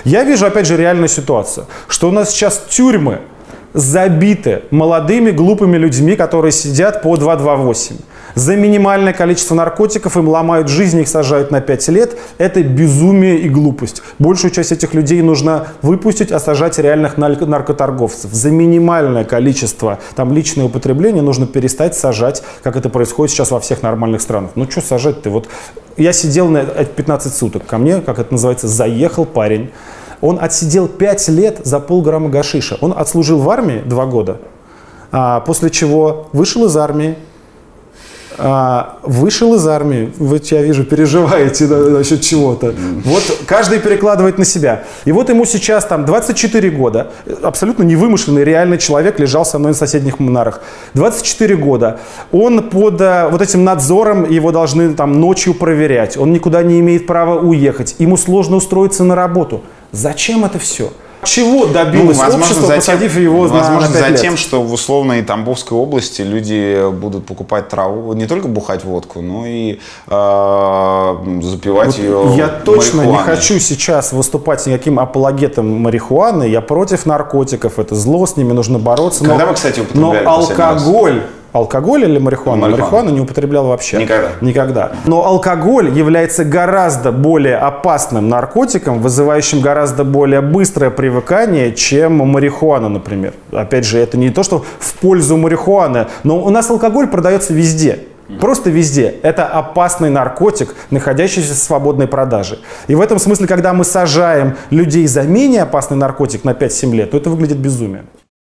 Я вижу, опять же, реальную ситуацию, что у нас сейчас тюрьмы забиты молодыми глупыми людьми, которые сидят по 228. За минимальное количество наркотиков им ломают жизнь, их сажают на 5 лет. Это безумие и глупость. Большую часть этих людей нужно выпустить, а сажать реальных наркоторговцев. За минимальное количество там, личное употребление нужно перестать сажать, как это происходит сейчас во всех нормальных странах. Ну что сажать-то? Вот я сидел на 15 суток. Ко мне, как это называется, заехал парень. Он отсидел 5 лет за полграмма гашиша. Он отслужил в армии 2 года, после чего вышел из армии. Вы, я вижу, переживаете насчет чего-то. Вот каждый перекладывает на себя. И вот ему сейчас там 24 года, абсолютно невымышленный, реальный человек лежал со мной на соседних нарах. 24 года. Он под вот этим надзором, его должны там ночью проверять. Он никуда не имеет права уехать. Ему сложно устроиться на работу. Зачем это все? Чего добилось общество, посадив его на 5 лет? Возможно, за тем, что в условной Тамбовской области люди будут покупать траву, не только бухать водку, но и запивать ее Я точно не хочу сейчас выступать никаким апологетом марихуаны. Я против наркотиков, это зло, с ними нужно бороться. Когда вы, кстати, употребляли алкоголь... Алкоголь или марихуана? Марихуану не употреблял вообще. Никогда. Но алкоголь является гораздо более опасным наркотиком, вызывающим гораздо более быстрое привыкание, чем марихуана, например. Опять же, это не то, что в пользу марихуаны, но у нас алкоголь продается везде. Просто везде. Это опасный наркотик, находящийся в свободной продаже. И в этом смысле, когда мы сажаем людей за менее опасный наркотик на 5-7 лет, то это выглядит безумием.